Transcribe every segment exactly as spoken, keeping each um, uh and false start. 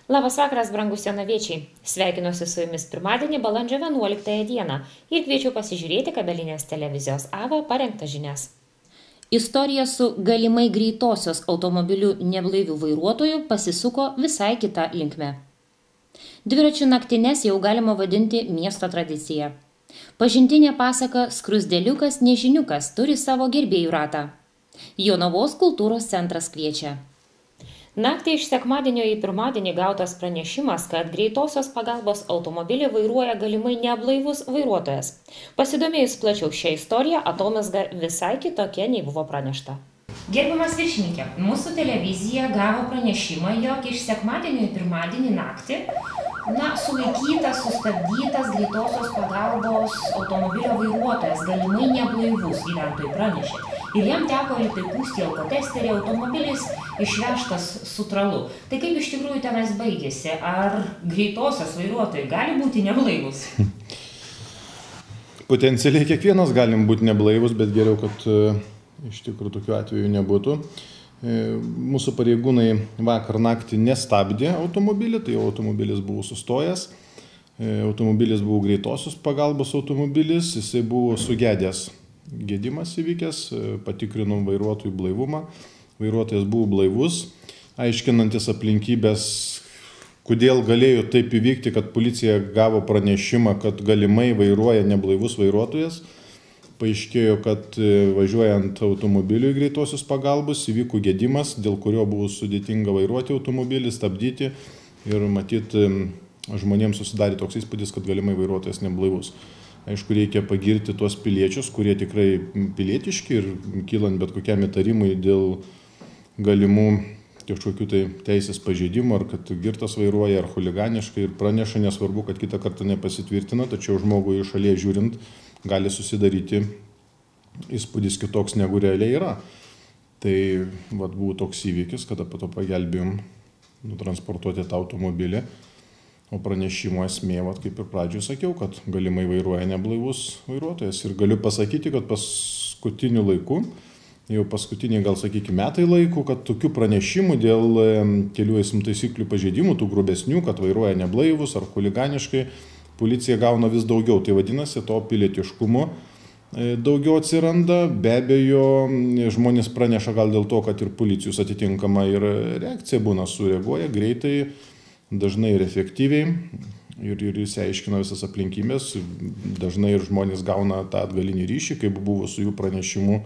Labas vakaras, brangus jonaviečiai. Sveikinuosi su jumis pirmadienį, balandžio vienuoliktąją dieną ir kviečiu pasižiūrėti kabelinės televizijos AVA parengtas žinias. Istorija su galimai greitosios automobilių neblaivių vairuotojų pasisuko visai kita linkme. Dviračių naktines jau galima vadinti miesto tradicija. Pažintinė pasaka Skruzdėliukas nežiniukas turi savo gerbėjų ratą. Jonavos kultūros centras kviečia. Naktį iš sekmadienio į pirmadienį gautas pranešimas, kad greitosios pagalbos automobilį vairuoja galimai neblaivus vairuotojas. Pasidomėjus plačiau šią istoriją, atomazga visai kitokia nei buvo pranešta. Gerbiamas viršininkė, mūsų televizija gavo pranešimą, jog iš sekmadienio į pirmadienį naktį na, sulaikytas, sustabdytas greitosios pagalbos automobilio vairuotojas, galimai neblaivus, gyventojai pranešė. Ir jam teko liktai pūsti į alkotesterį, automobilis išvežtas su tralu. Tai kaip iš tikrųjų tenais baigėsi? Ar greitosios vairuotojai gali būti neblaivus? Potencialiai kiekvienas galim būti neblaivus, bet geriau, kad iš tikrųjų tokių atvejų nebūtų. Mūsų pareigūnai vakar naktį nestabdė automobilį, tai automobilis buvo sustojęs. Automobilis buvo greitosios pagalbos automobilis, jisai buvo sugedęs. Gedimas įvykęs, patikrinom vairuotojų blaivumą, vairuotojas buvo blaivus, aiškinantis aplinkybės, kodėl galėjo taip įvykti, kad policija gavo pranešimą, kad galimai vairuoja neblaivus vairuotojas. Paaiškėjo, kad važiuojant automobiliui greitosios pagalbos įvyko gedimas, dėl kurio buvo sudėtinga vairuoti automobilį, stabdyti ir matyti žmonėms susidarė toks įspūdis, kad galimai vairuotojas neblaivus. Aišku, reikia pagirti tuos piliečius, kurie tikrai pilietiški ir kylant bet kokiam įtarimui dėl galimų kažkokių tai teisės pažeidimų, ar kad girtas vairuoja, ar chuliganiškai ir praneša, nesvarbu, kad kitą kartą nepasitvirtina, tačiau žmogui iš šalies žiūrint gali susidaryti įspūdis kitoks negu realiai yra. Tai vat, buvo toks įvykis, kada po to pagelbėjom nutransportuoti tą automobilį. O pranešimo esmė, vat, kaip ir pradžioje sakiau, kad galimai vairuoja neblaivus vairuotojas. Ir galiu pasakyti, kad paskutiniu laiku, jau paskutiniai gal sakykime metai laikų, kad tokių pranešimų dėl kelių eismo taisyklių pažeidimų, tų grubesnių, kad vairuoja neblaivus ar chuliganiškai, policija gauna vis daugiau. Tai vadinasi, to pilietiškumo daugiau atsiranda. Be abejo, žmonės praneša gal dėl to, kad ir policijos atitinkama ir reakcija būna, sureaguoja greitai, dažnai ir efektyviai ir, ir jis aiškina visas aplinkybės, dažnai ir žmonės gauna tą atgalinį ryšį, kaip buvo su jų pranešimu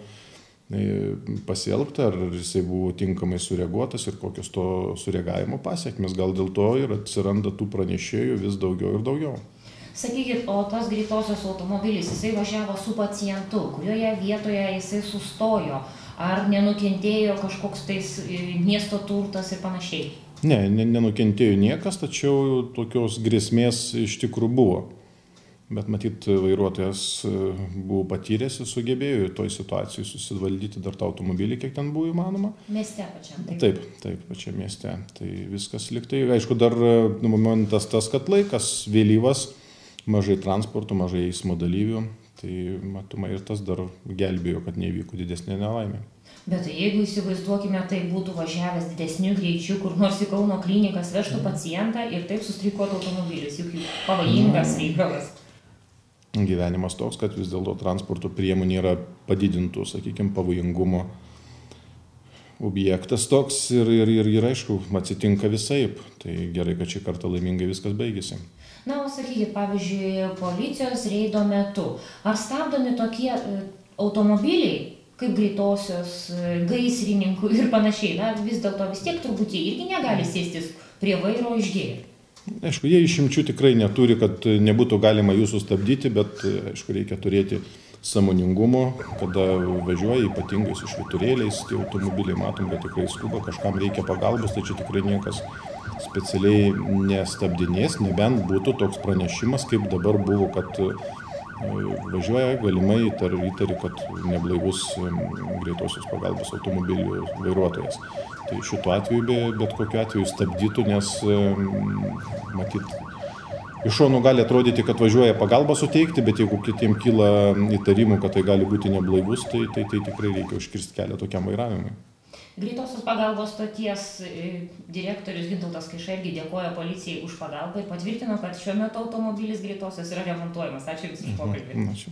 pasielgta, ar jisai buvo tinkamai sureaguotas ir kokios to sureagavimo pasiekmes. Gal dėl to ir atsiranda tų pranešėjų vis daugiau ir daugiau. Sakykit, o tas greitosios automobilis, jisai važiavo su pacientu, kurioje vietoje jisai sustojo, ar nenukentėjo kažkoks tais miesto turtas ir panašiai? Ne, nenukentėjo niekas, tačiau tokios grėsmės iš tikrųjų buvo. Bet matyt, vairuotojas buvo patyręs ir sugebėjo toj situacijai susivaldyti dar tą automobilį, kiek ten buvo įmanoma. Mieste pačiam. Taip, taip, taip pačiam mieste. Tai viskas liktai. Aišku, dar momentas tas, kad laikas vėlyvas, mažai transporto, mažai eismo dalyvių. Tai matoma ir tas dar gelbėjo, kad nevyko didesnė nelaimė. Bet tai jeigu įsivaizduokime, tai būtų važiavęs didesnių greičių, kur nors į Kauno klinikas vežtų pacientą ir taip sustrikuotų automobilis, juk juk pavojingas reikalas. Gyvenimas toks, kad vis dėlto transporto priemonė yra padidintų, sakykime, pavojingumo objektas toks ir, ir, ir, ir aišku, atsitinka visaip. Tai gerai, kad šį kartą laimingai viskas baigėsi. Na, o sakykit, pavyzdžiui, policijos reido metu, ar stabdomi tokie automobiliai, kaip greitosios, gaisrininkų ir panašiai, na, vis dėlto vis tiek turbūt jie irgi negali sėstis prie vairo išgėrę. Aišku, jie išimčių tikrai neturi, kad nebūtų galima jų sustabdyti, bet, aišku, reikia turėti sąmoningumo, kada važiuoja ypatingai su švyturėliais, tie automobiliai matom, kad tikrai skuba, kažkam reikia pagalbos, tai čia tikrai niekas specialiai nestabdinės, nebent būtų toks pranešimas, kaip dabar buvo, kad važiuoja galimai įtari, kad neblaivus greitosios pagalbos automobilių vairuotojas. Tai šituo atveju be, bet kokiu atveju stabdytų, nes matyt, iš šonų gali atrodyti, kad važiuoja pagalbą suteikti, bet jeigu kitiem kyla įtarimų, kad tai gali būti neblaivus, tai, tai, tai tikrai reikia užkirsti kelią tokiam vairavimui. Greitosios pagalbos stoties direktorius Gintautas Kaiša irgi dėkoja policijai už pagalbą ir patvirtino, kad šiuo metu automobilis greitosios yra remontuojamas. Ačiū Jums už pokalbį. Ačiū.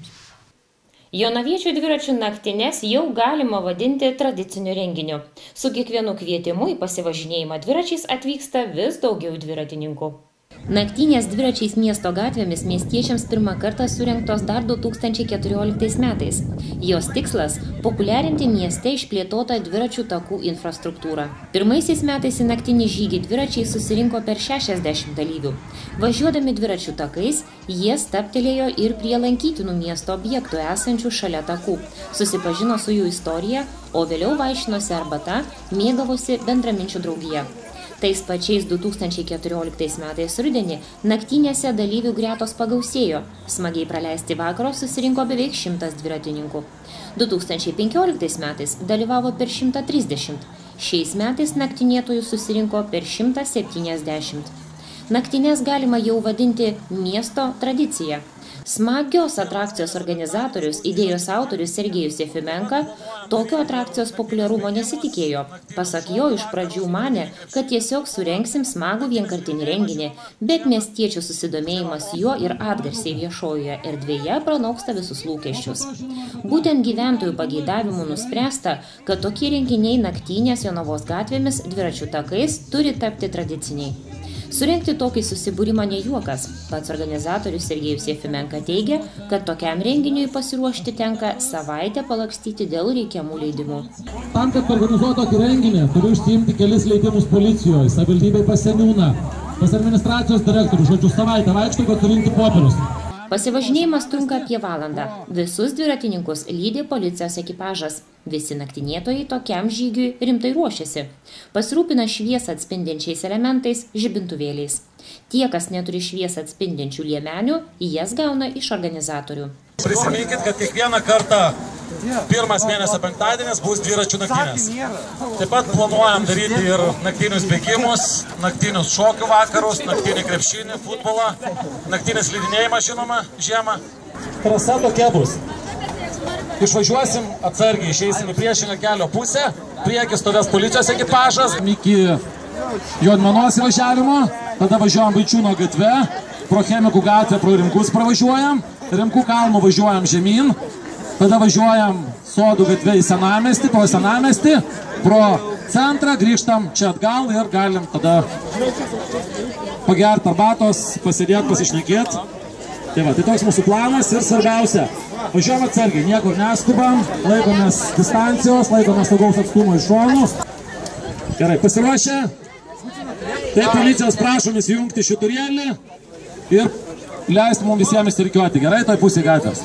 Jonaviečių dviračių naktinės jau galima vadinti tradiciniu renginiu. Su kiekvienu kvietimu į pasivažinėjimą dviračiais atvyksta vis daugiau dviratininkų. Naktinės dviračiais miesto gatvėmis miestiečiams pirmą kartą surengtos dar du tūkstančiai keturioliktais metais. Jos tikslas – populiarinti mieste išplėtotą dviračių takų infrastruktūrą. Pirmaisiais metais į naktinį žygį dviračiai susirinko per šešiasdešimt dalyvių. Važiuodami dviračių takais, jie stabtelėjo ir prie lankytinų miesto objektų esančių šalia takų, susipažino su jų istorija, o vėliau vaišinosi arbata, mėgavosi bendraminčių draugija. Tais pačiais du tūkstančiai keturioliktais metais rudenį naktinėse dalyvių gretos pagausėjo. Smagiai praleisti vakaro susirinko beveik šimtas dviratininkų. du tūkstančiai penkioliktais metais dalyvavo per šimtą trisdešimt. Šiais metais naktinėtojų susirinko per šimtą septyniasdešimt. Naktinės galima jau vadinti miesto tradicija. Smagios atrakcijos organizatorius, idėjos autorius Sergejus Jefimenka tokio atrakcijos populiarumo nesitikėjo. Pasak jo, iš pradžių manė, kad tiesiog surengsim smagų vienkartinį renginį, bet miestiečių susidomėjimas juo ir atgarsiai viešojoje erdvėje pranauksta visus lūkesčius. Būtent gyventojų pageidavimų nuspręsta, kad tokie renginiai naktinės Jonavos gatvėmis dviračių takais turi tapti tradiciniai. Surengti tokį susibūrimą ne juokas. Pats organizatorius Sergejus Jefimenka teigia, kad tokiam renginiui pasiruošti tenka savaitę palakstyti dėl reikiamų leidimų. Tam, kad organizuoti tokį renginį, turiu išsiimti kelis leidimus policijoje, savivaldybei pas seniūną, pas administracijos direktorių, žodžiu, savaitę vaikštau, kad surinkti popierius. Pasivažinėjimas trunka apie valandą. Visus dviratininkus lydi policijos ekipažas. Visi naktinėtojai tokiam žygiui rimtai ruošiasi. Pasirūpina šviesą atspindinčiais elementais, žibintuvėliais. Tie, kas neturi šviesą atspindinčių liemenių, jas gauna iš organizatorių. Prisiminkit, kad kiekvieną kartą pirmas mėnesio penktadienis bus dviračių naktinės. Taip pat planuojam daryti ir naktinius bėgimus, naktinius šokių vakarus, naktinį krepšinį, futbolą, naktinį slidinėjimą, žinoma, žiemą. Trasa tokia bus. Išvažiuosim atsargiai, išeisim į priešingą kelio pusę, priekį stovės policijos ekipažas. Iki Jodmenos įvažiavimo, tada važiuojam Vaičiūno gatve, pro Chemikų gatvę, pro Rimkus pravažiuojam, Rimkų kalnų važiuojam žemyn, tada važiuojam Sodų gatvę į Senamiestį, pro Senamiestį, pro centrą, grįžtam čia atgal ir galim tada pagerti arbatos, pasėdėti, pasišnekėti. Tai va, tai toks mūsų planas ir svarbiausia, važiuojam atsargiai, niekur neskubam, laikomės distancijos, laikomės saugaus atstumo iš šonų. Gerai, pasiruošę? Tai policijos prašom įsijungti šiturėlį ir leisti mums visiems įsirikiuoti. Gerai, toj pusė gatvės.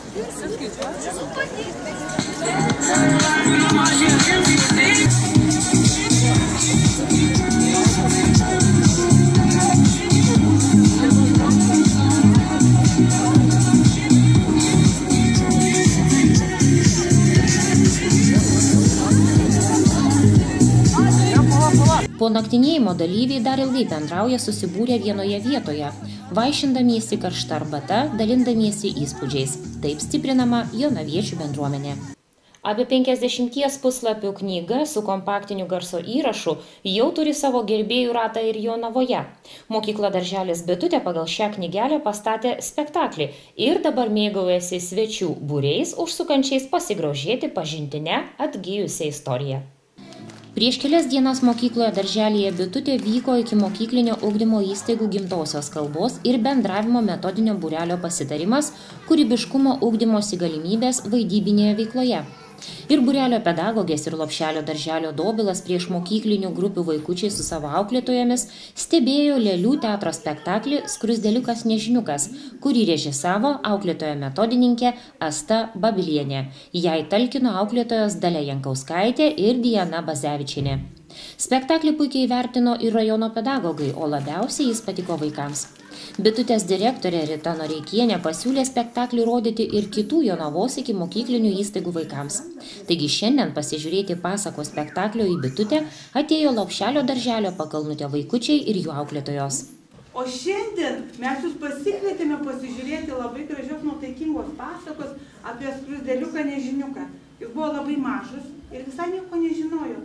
Po naktinėjimo dalyviai dar ilgai bendrauja susibūrę vienoje vietoje, vaišindamiesi karšta arbata, dalindamiesi įspūdžiais. Taip stiprinama jonaviečių bendruomenė. Apie penkiasdešimties puslapių knyga su kompaktiniu garso įrašu jau turi savo gerbėjų ratą ir Jonavoje. Mokykla darželis Bitutė pagal šią knygelę pastatė spektaklį ir dabar mėgaujasi svečių būriais, užsukančiais pasigrožėti pažintinę atgijusią istoriją. Prieš kelias dienas mokykloje darželyje Bitutė vyko iki mokyklinio ugdymo įstaigų gimtosios kalbos ir bendravimo metodinio būrelio pasitarimas, kūrybiškumo ugdymosi galimybės vaidybinėje veikloje. Ir būrelio pedagogės ir Lopšelio darželio Dobilas prieš mokyklinių grupių vaikučiai su savo auklėtojomis stebėjo Lėlių teatro spektaklį Skruzdėliukas nežiniukas, kurį režisavo auklėtojo metodininkė Asta Babilienė. Jai talkino auklėtojos Dalia Jankauskaitė ir Diana Bazevičienė. Spektaklį puikiai vertino ir rajono pedagogai, o labiausiai jis patiko vaikams. Bitutės direktorė Rita Noreikienė pasiūlė spektaklį rodyti ir kitų Jonavos iki mokyklinių įstaigų vaikams. Taigi šiandien pasižiūrėti pasakos spektaklio į Bitutę atėjo Lopšelio darželio Pakalnutė vaikučiai ir jų auklėtojos. O šiandien mes jūs pasikvietėme pasižiūrėti labai gražios nuotaikingos pasakos apie Skruzdėliuką nežiniuką. Jis buvo labai mažas ir visai nieko nežinojo.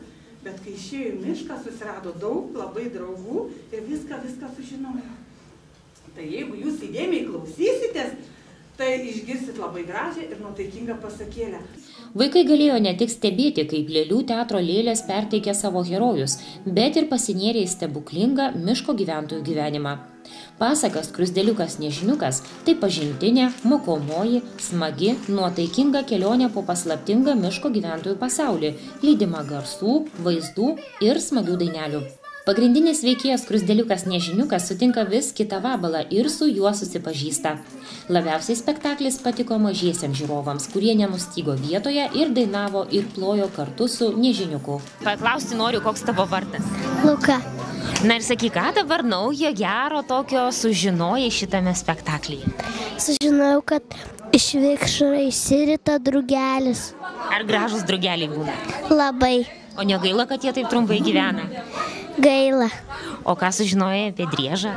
Bet kai išėjo į mišką, susirado daug, labai draugų ir viską, viską sužinojo. Tai jeigu jūs įdėmiai klausysitės, tai išgirsit labai gražią ir nuotaikingą pasakėlę. Vaikai galėjo ne tik stebėti, kaip Lėlių teatro lėlės perteikė savo herojus, bet ir pasinėrė į stebuklingą miško gyventojų gyvenimą. Pasakas Skruzdėliukas Nežiniukas tai pažintinė, mokomoji, smagi, nuotaikinga kelionė po paslaptingą miško gyventojų pasaulį, lydima garsų, vaizdų ir smagių dainelių. Pagrindinis veikėjas Skruzdėliukas Nežiniukas sutinka vis kitą vabalą ir su juo susipažįsta. Labiausiai spektaklis patiko mažiesiems žiūrovams, kurie nenustygo vietoje ir dainavo ir plojo kartu su Nežiniuku. Paklausti noriu, koks tavo vardas? Luka. Na ir sakyk, ką dabar naujo gero tokio sužinojai šitame spektaklyje? Sužinojau, kad iš vikšro išsirita drugelis. Ar gražus drugeliai būna? Labai. O negaila, kad jie taip trumpai gyvena? Gaila. O ką sužinojai apie driežą?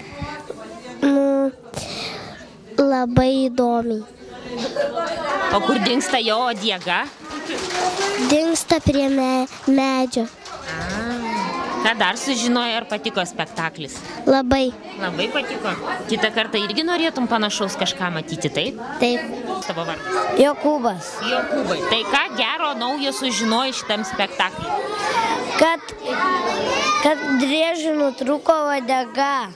Nu, labai įdomiai. O kur dingsta jo uodega? Dingsta prie me medžio. A, ką dar sužinojai, ar patiko spektaklis? Labai. Labai patiko. Kitą kartą irgi norėtum panašaus kažką matyti, taip? Taip. Tavo vardas? Jokūbas. Jokūbai. Tai ką gero naujo sužinojai šitam spektakliui? Kad, kad driežui nutrūko uodega.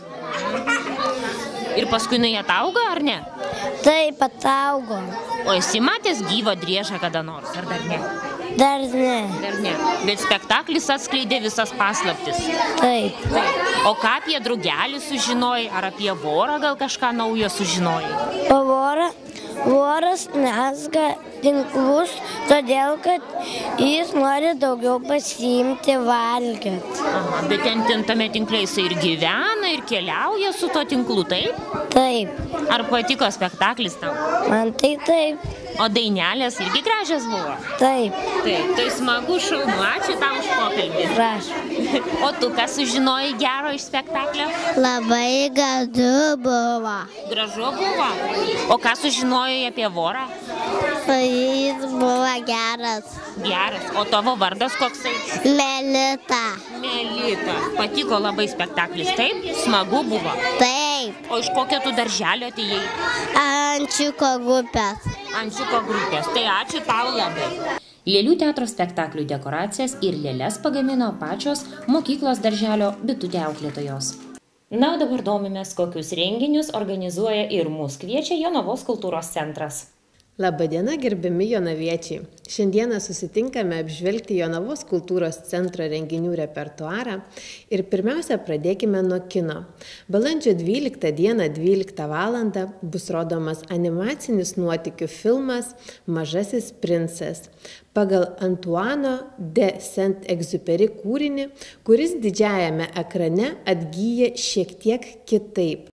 Ir paskui jinai atauga, ar ne? Taip, ataugo. O esi matęs gyvą driežą kada nors, ar dar ne? Dar ne. Dar ne. Bet spektaklis atskleidė visas paslaptis. Taip. Taip. O ką apie drugelį sužinojai, ar apie vorą gal kažką naujo sužinojai? O vorą, voras mezga tinklus, todėl kad jis nori daugiau pasiimti valgyti. Aha, bet ten, ten tame tinkle jisai ir gyvena, ir keliauja su to tinklu, taip? Taip. Ar patiko spektaklis tau? Man tai taip. O dainelės irgi gražios buvo? Taip. Taip, tai smagu, šaunu, ačiū tau už pokalbį. Prašau. O tu ką sužinojai gero iš spektaklio? Labai gražu buvo. Gražu buvo? O ką sužinojai apie vorą? Jis buvo geras. Geras. O tavo vardas koksai? Melita. Melita. Patiko labai spektaklis, taip? Smagu buvo? Taip. O iš kokio tu darželio atėjai? Ančiuko grupės. Ančiuko grupės. Tai ačiū tau labai. Lėlių teatro spektaklių dekoracijas ir lėles pagamino pačios mokyklos darželio bitutė auklėtojos. Na, dabar domimės, kokius renginius organizuoja ir mus kviečia Jonavos kultūros centras. Labadiena, gerbiami jonaviečiai. Šiandieną susitinkame apžvelgti Jonavos kultūros centro renginių repertuarą ir pirmiausia pradėkime nuo kino. Balandžio dvyliktą dieną dvyliktą valandą bus rodomas animacinis nuotykių filmas Mažasis princas pagal Antuano de Saint-Exupéry kūrinį, kuris didžiajame ekrane atgyja šiek tiek kitaip.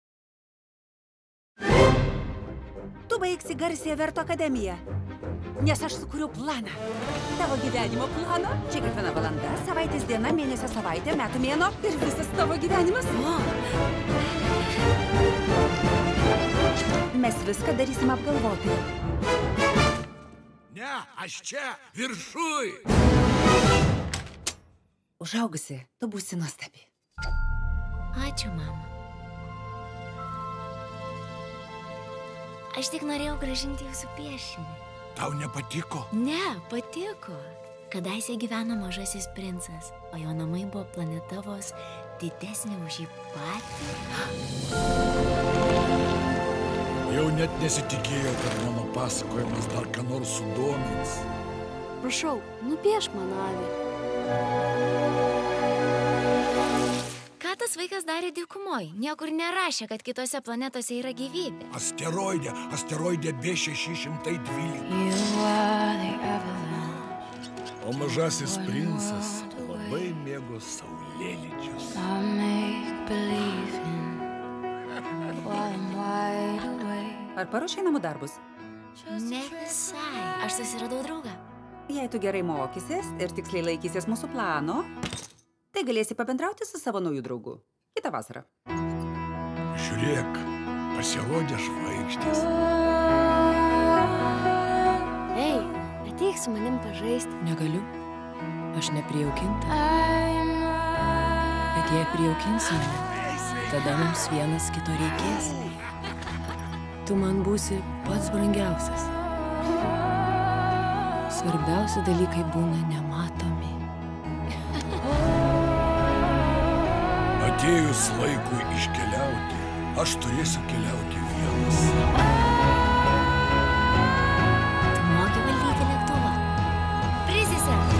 Tu baigsi garsiąją Verto akademiją, nes aš sukūriau planą. Tavo gyvenimo planą. Čia kiekviena valanda, savaitės diena, mėnesio savaitė, metų mėnuo ir visas tavo gyvenimas. O. Mes viską darysim apgalvotai. Ne, aš čia, viršuj. Užaugusi, tu būsi nuostabi. Ačiū, mama. Aš tik norėjau gražinti jūsų piešinį. Tau nepatiko? Ne, patiko. Kadaise gyveno mažasis princas, o jo namai buvo planeta vos didesnė už jį patį. Jau net nesitikėjau, kad mano pasakojimas dar ką nors sudomins. Prašau, nupiešk man avį. Ką tas vaikas darė dykumoj? Niekur nerašė, kad kitose planetose yra gyvybė. Asteroide, asteroide B šeši šimtai dvylika. O mažasis princas labai mėgo saulėlydžius. Ar paruošei namų darbus? Ne visai. Aš susiradau draugą. Jei tu gerai mokysies ir tiksliai laikysies mūsų plano, tai galėsi pabendrauti su savo naujų draugų kitą vasarą. Žiūrėk, pasirodė žvaigždės. Ei, ateik su manim pažaisti. Negaliu. Aš neprijaukinta. Bet jei prijaukinsi mane, tada mums vienas kito reikės. Tu man būsi pats brangiausias. Svarbiausi dalykai būna nematomi. Atėjus laikui iškeliauti, aš turėsiu keliauti vienas. Tu moki valdyti lėktuvą. Prisisek.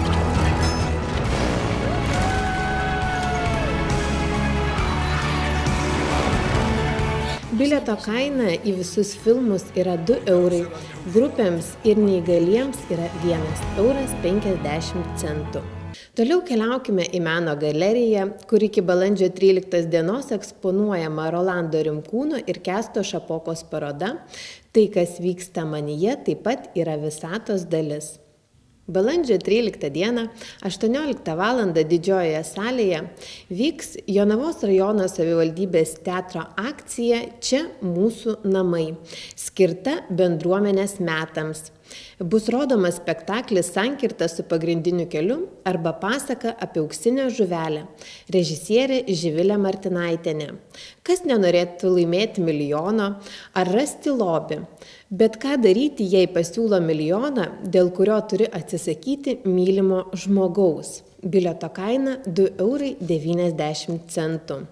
Bilieto kaina į visus filmus yra du eurai, grupėms ir neįgaliems yra vienas euras penkiasdešimt centų. Toliau keliaukime į meno galeriją, kur iki balandžio tryliktos dienos eksponuojama Rolando Rimkūno ir Kęsto Šapokos paroda Tai, kas vyksta manyje, taip pat yra visatos dalis. Balandžio tryliktą dieną, aštuonioliktą valandą Didžiojoje salėje vyks Jonavos rajono savivaldybės teatro akcija Čia mūsų namai, skirta bendruomenės metams. Bus rodomas spektaklis Sankirta su pagrindiniu keliu arba pasaka apie auksinę žuvelę, režisierė Živilė Martinaitienė. Kas nenorėtų laimėti milijono ar rasti lobį, bet ką daryti, jei pasiūlo milijoną, dėl kurio turi atsisakyti mylimo žmogaus. Bilieto kaina du eurai devyniasdešimt centų.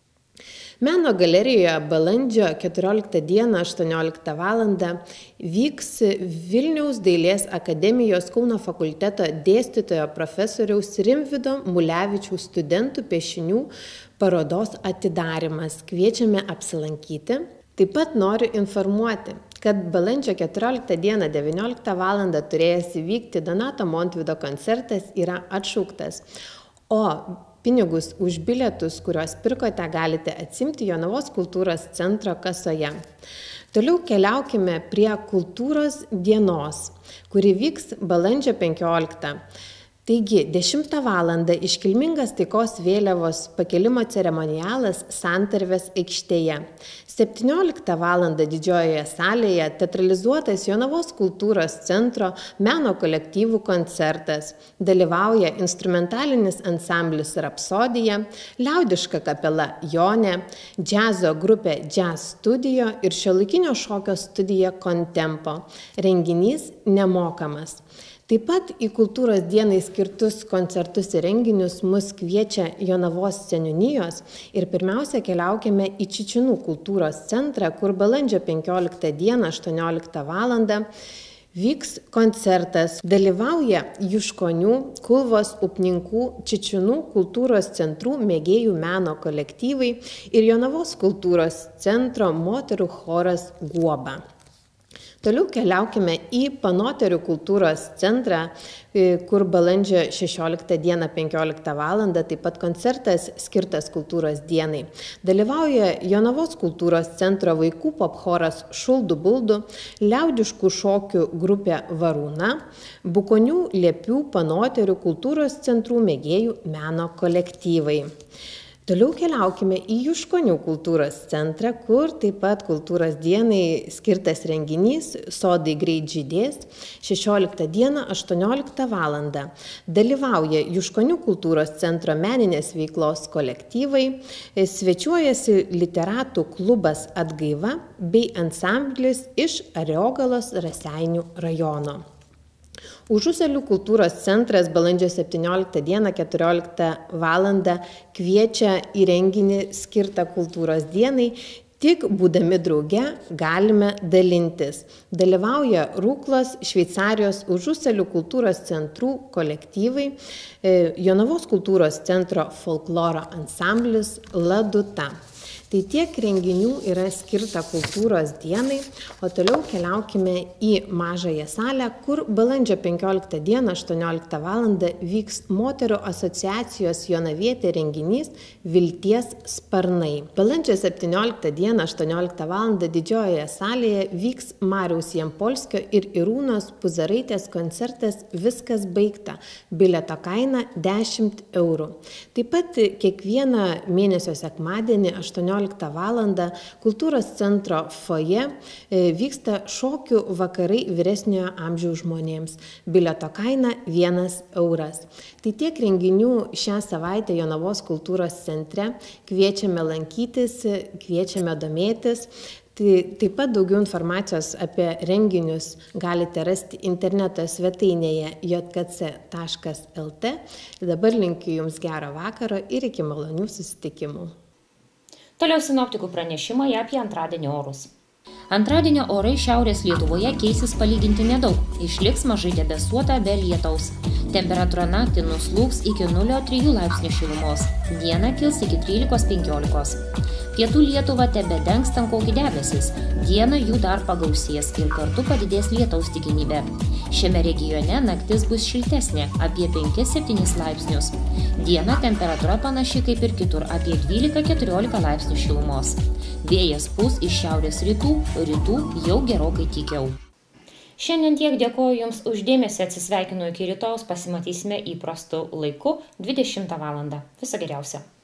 Meno galerijoje balandžio keturioliktą dieną aštuonioliktą valandą vyks Vilniaus dailės akademijos Kauno fakulteto dėstytojo profesoriaus Rimvydo Mulevičiaus studentų piešinių parodos atidarymas. Kviečiame apsilankyti. Taip pat noriu informuoti, kad balandžio keturioliktą dieną devynioliktą valandą turėjęs įvykti Donato Montvydo koncertas yra atšauktas, o pinigus už bilietus, kuriuos pirkote, galite atsimti Jonavos kultūros centro kasoje. Toliau keliaukime prie kultūros dienos, kuri vyks balandžio penkioliktą. Taigi, dešimtą valandą iškilmingas taikos vėliavos pakelimo ceremonialas Santarvės aikštėje. septynioliktą valandą Didžiojoje salėje teatralizuotas Jonavos kultūros centro meno kolektyvų koncertas. Dalyvauja instrumentalinis ansamblis Rapsodija, liaudiška kapela Jonė, džiazo grupė Jazz Studio ir šiuolaikinio šokio studija Contempo. Renginys nemokamas. Taip pat į kultūros dienai skirtus koncertus ir renginius mus kviečia Jonavos seniūnijos ir pirmiausia keliaukime į Čičinų kultūros centrą, kur balandžio penkioliktą dieną aštuonioliktą valandą vyks koncertas. Dalyvauja Juškonių, Kulvos, Upninkų, Čičinų kultūros centrų mėgėjų meno kolektyvai ir Jonavos kultūros centro moterų choras Guoba. Toliau keliaukime į Panoterių kultūros centrą, kur balandžio šešioliktą dieną penkioliktą valandą taip pat koncertas skirtas kultūros dienai. Dalyvauja Jonavos kultūros centro vaikų popchoras Šuldų Buldų, liaudiškų šokių grupė Varūna, Bukonių, Liepių, Panoterių kultūros centrų mėgėjų meno kolektyvai. Toliau keliaukime į Juškonių kultūros centrą, kur taip pat kultūros dienai skirtas renginys Sodai greit žydės šešioliktą dieną aštuonioliktą valandą. Dalyvauja Juškonių kultūros centro meninės veiklos kolektyvai, svečiuojasi literatų klubas Atgaiva bei ansamblis iš Ariogalos Raseinių rajono. Užusalių kultūros centras balandžio septynioliktą dieną keturioliktą valandą kviečia į renginį skirtą kultūros dienai. Tik būdami drauge galime dalintis. Dalyvauja Rūklos, Šveicarijos Užusalių kultūros centrų kolektyvai, Jonavos kultūros centro folkloro ansamblis Laduta. Tai tiek renginių yra skirta kultūros dienai, o toliau keliaukime į Mažąją salę, kur balandžio penkioliktą dieną aštuonioliktą valandą vyks moterų asociacijos Jonavietė renginys Vilties sparnai. Balandžio septynioliktą dieną aštuonioliktą valandą Didžiojoje salėje vyks Mariaus Jampolskio ir Irūnos Puzaraitės koncertas Viskas baigta. Bilieto kaina dešimt eurų. Taip pat kiekvieną mėnesio sekmadienį aštuonioliktą septynioliktą valandą kultūros centro foje vyksta šokių vakarai vyresniojo amžiaus žmonėms. Bilieto kaina vienas euras. Tai tiek renginių šią savaitę Jonavos kultūros centre. Kviečiame lankytis, kviečiame domėtis. Tai taip pat daugiau informacijos apie renginius galite rasti interneto svetainėje j k c taškas l t. Dabar linkiu Jums gero vakaro ir iki malonių susitikimų. Toliau sinoptikų pranešimai apie antradienio orus. Antradienio orai šiaurės Lietuvoje keisis palyginti nedaug. Išliks mažai debesuota be lietaus. Temperatūra naktį nuslūgs iki nulio trijų laipsnių šilumos. Dieną kils iki trylikos penkiolikos. Pietų Lietuvą tebedengs tankoki debesis. Dieną jų dar pagausės ir kartu padidės lietaus tikimybė. Šiame regione naktis bus šiltesnė, apie penkis septynis laipsnius. Dieną temperatūra panaši kaip ir kitur, apie dvylika keturiolika laipsnių šilumos. Vėjas pūs iš šiaurės rytų, rytų jau gerokai tykiau. Šiandien tiek, dėkoju Jums už dėmesį, atsisveikinu iki rytojaus, pasimatysime įprastu laiku dvidešimtą valandą. Viso geriausio.